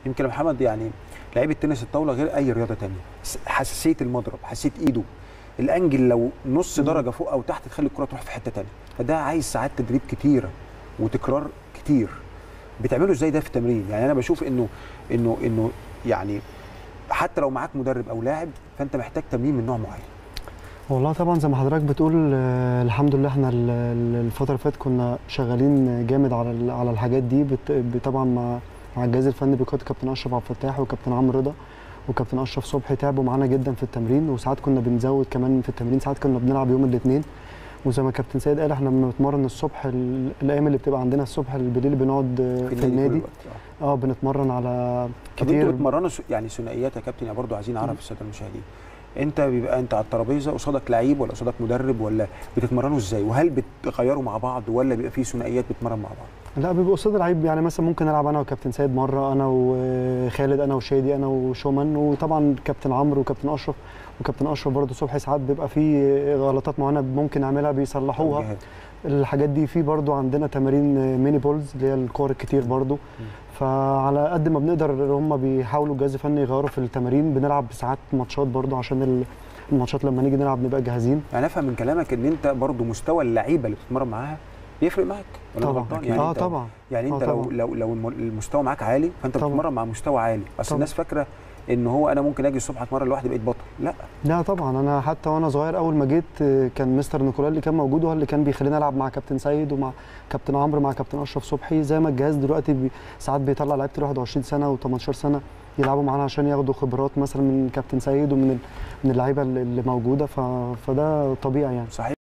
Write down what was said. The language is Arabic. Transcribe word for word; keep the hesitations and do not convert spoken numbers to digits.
يمكن يا محمد يعني لعيبه تنس الطاوله غير اي رياضه ثانيه، حساسيه المضرب، حساسيه ايده، الانجل لو نص درجه فوق او تحت تخلي الكره تروح في حته ثانيه، فده عايز ساعات تدريب كتيره وتكرار كتير. بتعملوا ازاي ده في التمرين؟ يعني انا بشوف انه انه انه يعني حتى لو معاك مدرب او لاعب فانت محتاج تمرين من نوع معين. والله طبعا زي ما حضرتك بتقول، آه الحمد لله احنا الفتره اللي فاتت كنا شغالين جامد على على الحاجات دي، طبعا مع مع الجهاز الفني بقياده كابتن اشرف عبد الفتاح وكابتن عمرو رضا وكابتن اشرف صبحي، تعبوا معانا جدا في التمرين، وساعات كنا بنزود كمان في التمرين، ساعات كنا بنلعب يوم الاثنين. وزي ما كابتن سيد قال احنا بنتمرن الصبح، الايام اللي بتبقى عندنا الصبح بالليل بنقعد في, في النادي اه بنتمرن على كتير. طب انتوا بتمرنوا يعني ثنائيات يا كابتن؟ يعني برضه عايزين نعرف الساده المشاهدين، انت بيبقى انت على الترابيزه قصادك لعيب ولا قصادك مدرب، ولا بتتمرنوا ازاي؟ وهل بتغيروا مع بعض ولا بيبقى في ثنائيات بتتمرن مع بعض؟ لا بيبقى قصاد لعيب، يعني مثلا ممكن العب انا وكابتن سيد مره، انا وخالد، انا وشادي، انا وشومان، وطبعا كابتن عمرو وكابتن اشرف وكابتن اشرف برضه صبحي. ساعات بيبقى في غلطات معينه ممكن نعملها بيصلحوها الحاجات دي. في برضه عندنا تمارين ميني بولز اللي هي الكور الكتير برضه، فعلى قد ما بنقدر هم بيحاولوا الجهاز الفني يغيروا في التمارين. بنلعب ساعات ماتشات برضه عشان الماتشات لما نيجي نلعب نبقى جاهزين. يعني افهم من كلامك ان انت برضه مستوى اللعيبه اللي بتتمرن معاها بيفرق معاك ولا طبعا؟ يعني اه طبعا. يعني انت آه لو لو لو المستوى معاك عالي فانت بتتمرن مع مستوى عالي. اصل الناس فاكره ان هو انا ممكن اجي الصبح اتمرن لوحدي بقيت بطل، لا لا طبعا. انا حتى وانا صغير اول ما جيت كان مستر نيكولا اللي كان موجود هو اللي كان بيخليني العب مع كابتن سيد ومع كابتن عمرو مع كابتن اشرف صبحي. زي ما الجهاز دلوقتي بي ساعات بيطلع لعيبه واحد وعشرين سنه و18 سنه يلعبوا معانا عشان ياخدوا خبرات مثلا من كابتن سيد ومن من اللعيبه اللي موجوده، فده طبيعي يعني. صحيح.